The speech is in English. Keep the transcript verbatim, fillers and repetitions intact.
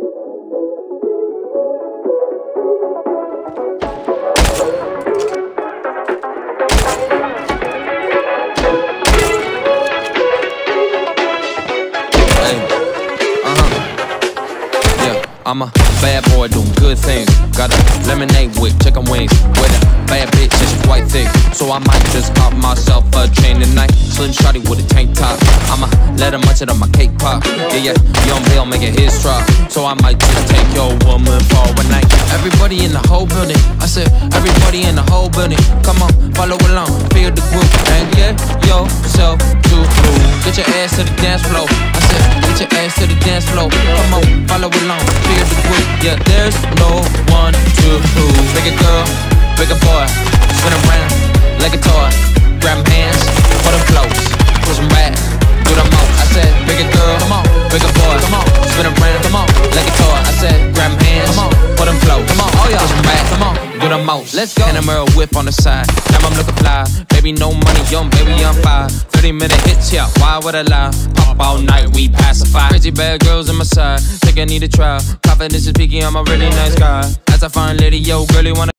I'm a bad boy doing good things. Got a lemonade with chicken wings. With a bad bitch and she's quite thick. So I might just pop myself a chain tonight. Slim shawty with a tank top. I'ma let her munch it on my cake pop. Yeah, yeah, Young Bill making his drop. So I might just take your woman for a night. Everybody in the whole building. I said, everybody in the whole building. Come on, follow along, feel the group. And get yourself to move. Get your ass to the dance floor. I said, get your ass to the dance floor. Come on, follow along, feel the group. Yeah, there's no one to prove. Big a girl, big a boy, spin around like a toy. Grab them hands, put them close, push them back, do the most. I said, big a girl, come on, big a boy, come on, spin around, come on, like a toy. I said, grab them hands, come on, put them close, come on, oh yeah, push them back, come on, do the most. Let's go. And a mirror whip on the side, now I'm looking fly. Baby, no money, young baby, I'm fire. thirty minute hits, yeah, why would I lie? Pop all night, we pacify. Crazy bad girls on my side, think I need a trial. Confidence is peaking, I'm a really nice guy. As I find lady, yo, girl, you wanna